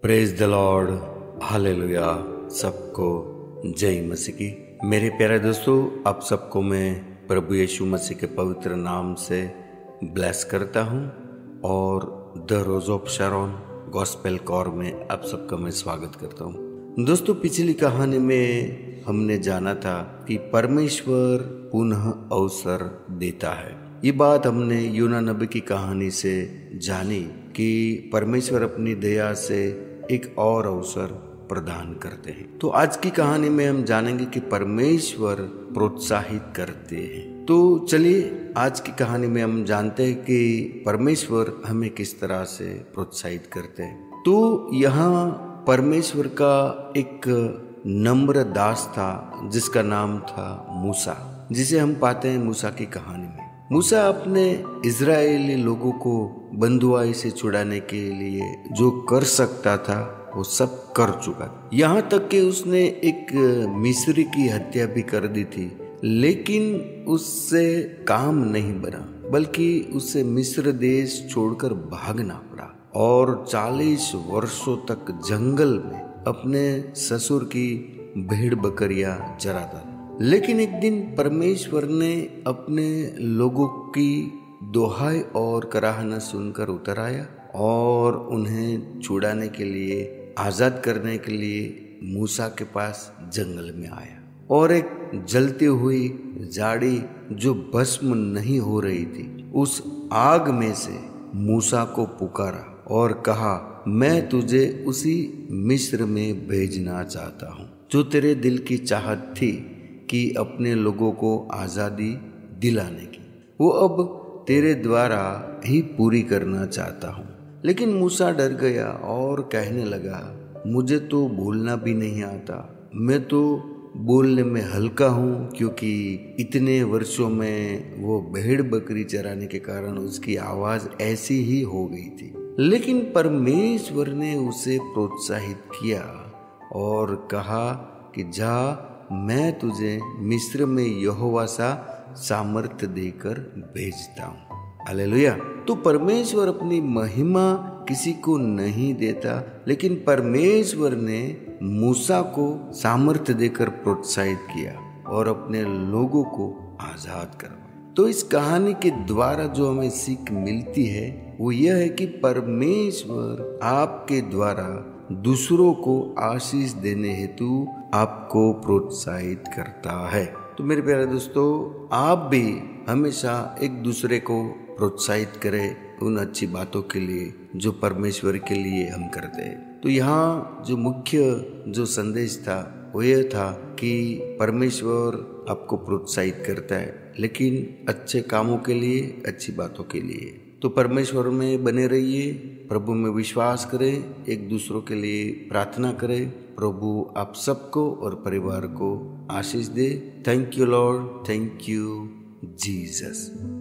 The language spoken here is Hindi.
Praise the Lord, hallelujah. सबको जय मसीह की। मेरे प्यारे दोस्तों, आप सबको मैं प्रभु यीशु मसीह के पवित्र नाम से ब्लेस करता हूं और the rose of Sharon gospel choir में आप सबका मैं स्वागत करता हूं। दोस्तों, पिछली कहानी में हमने जाना था कि परमेश्वर पुनः अवसर देता है। ये बात हमने यूना नबी की कहानी से जानी कि परमेश्वर अपनी दया से एक और अवसर प्रदान करते हैं। तो आज की कहानी में हम जानेंगे कि परमेश्वर प्रोत्साहित करते हैं। तो चलिए आज की कहानी में हम जानते हैं कि परमेश्वर हमें किस तरह से प्रोत्साहित करते हैं। तो यहाँ परमेश्वर का एक नम्र दास था जिसका नाम था मूसा, जिसे हम पाते हैं मूसा की कहानी में। मूसा अपने इजरायली लोगों को बंधुआई से छुड़ाने के लिए जो कर सकता था वो सब कर चुका। यहाँ तक कि उसने एक मिस्री की हत्या भी कर दी थी, लेकिन उससे काम नहीं बना, बल्कि उसे मिस्र देश छोड़कर भागना पड़ा और 40 वर्षों तक जंगल में अपने ससुर की भेड़ बकरियां चराता था। लेकिन एक दिन परमेश्वर ने अपने लोगों की दोहाई और कराहना सुनकर उतर आया और उन्हें छुड़ाने के लिए, आजाद करने के लिए मूसा के पास जंगल में आया और एक जलती हुई झाड़ी जो भस्म नहीं हो रही थी, उस आग में से मूसा को पुकारा और कहा, मैं तुझे उसी मिस्र में भेजना चाहता हूँ जो तेरे दिल की चाहत थी कि अपने लोगों को आजादी दिलाने की, वो अब तेरे द्वारा ही पूरी करना चाहता हूँ। लेकिन मूसा डर गया और कहने लगा, मुझे तो बोलना भी नहीं आता, मैं तो बोलने में हल्का हूँ, क्योंकि इतने वर्षों में वो भेड़ बकरी चराने के कारण उसकी आवाज ऐसी ही हो गई थी। लेकिन परमेश्वर ने उसे प्रोत्साहित किया और कहा कि जा, मैं तुझे मिस्र में यहोवा सा सामर्थ्य देकर भेजता हूँ। हालेलुया। तो परमेश्वर अपनी महिमा किसी को नहीं देता, लेकिन परमेश्वर ने मूसा को सामर्थ्य देकर प्रोत्साहित किया और अपने लोगों को आजाद करवाया। तो इस कहानी के द्वारा जो हमें सीख मिलती है वो यह है कि परमेश्वर आपके द्वारा दूसरों को आशीष देने हेतु आपको प्रोत्साहित करता है। तो मेरे प्यारे दोस्तों, आप भी हमेशा एक दूसरे को प्रोत्साहित करें उन अच्छी बातों के लिए जो परमेश्वर के लिए हम करते हैं। तो यहाँ जो मुख्य जो संदेश था वो यह था कि परमेश्वर आपको प्रोत्साहित करता है, लेकिन अच्छे कामों के लिए, अच्छी बातों के लिए। तो परमेश्वर में बने रहिए, प्रभु में विश्वास करें, एक दूसरों के लिए प्रार्थना करें। प्रभु आप सबको और परिवार को आशीष दे। Thank you Lord, thank you Jesus.